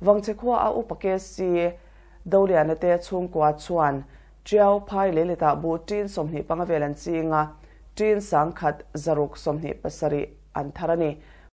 vang che khwa a upake si dolian te chung kwa chuan triao phai le leta bu tin somni pangavelan chinga tin sangkhat zaruk somni pasari antharani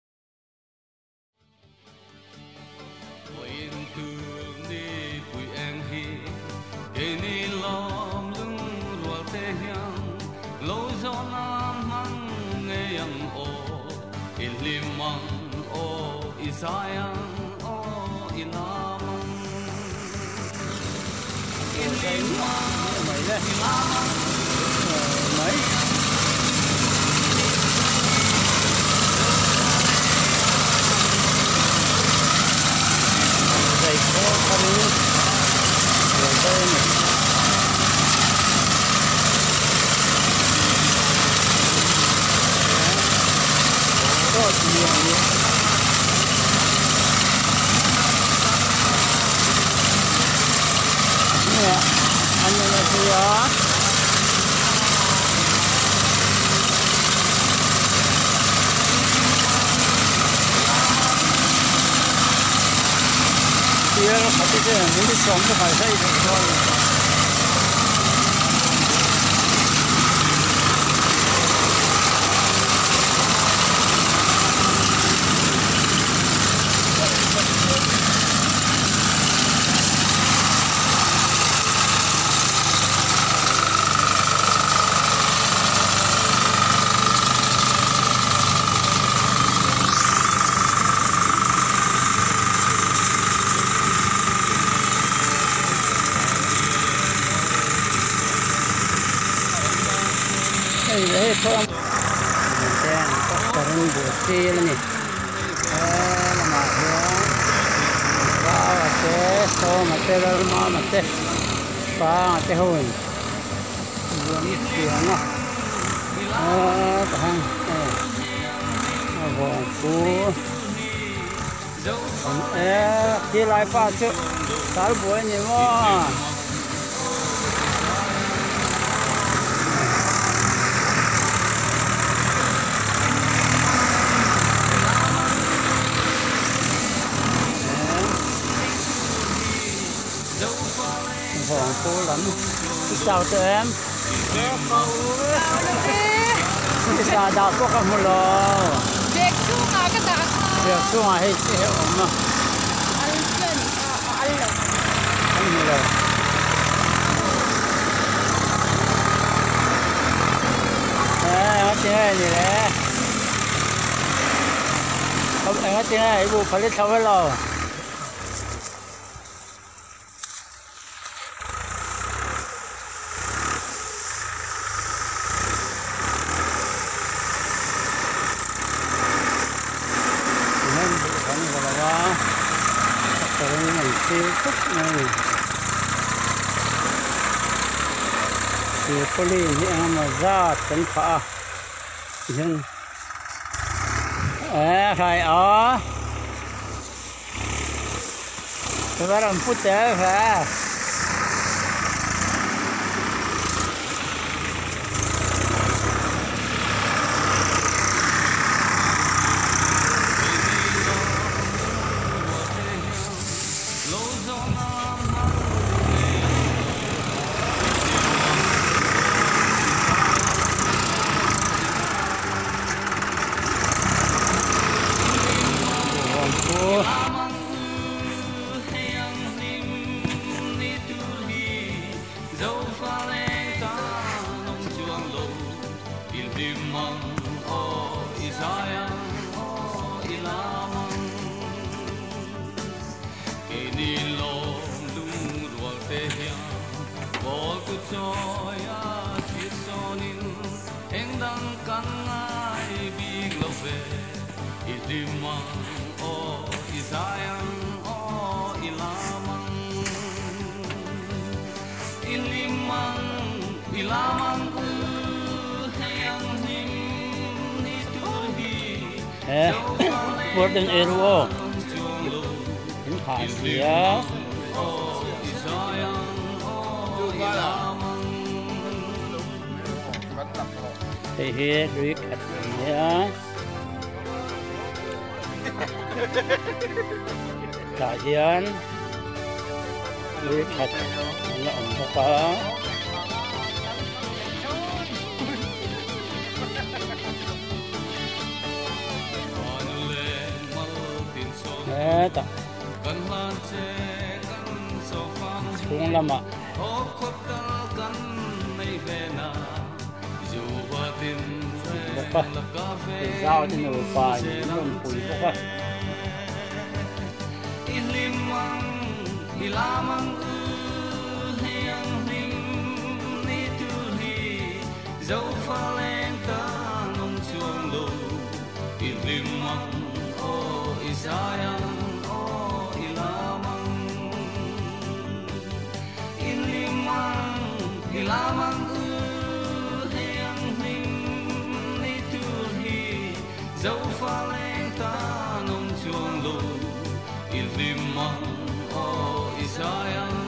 Kia lại pha chứ, tao buổi nhiều mà. Hoàng phố lắm. Chào tụi em. Chào đào có cả một lò. Việc xuống à cái đạc. Việc xuống à hay hiểu mà. Ăn chân ăn lẩu. Ăn lẩu. Ở trên này nè. Ở trên này bu phải lấy thau với lò. Thì có lý những mà ra tấn phá nhưng phải ở cái đó làm phút tế phải Buat yang eruo, ini khasiat. Hehe, duit katanya. tại hiền lý thật là ổng có cả nè ta xuống lắm ạ bốc á giao trên nồi bài những bụi bốc á dẫu pha lên ta nông chuông lù in lim măng o Isaiah o ilamang in lim măng ilamang hiang hing ni tu hi dẫu pha lên ta nông chuông lù in lim măng o Isaiah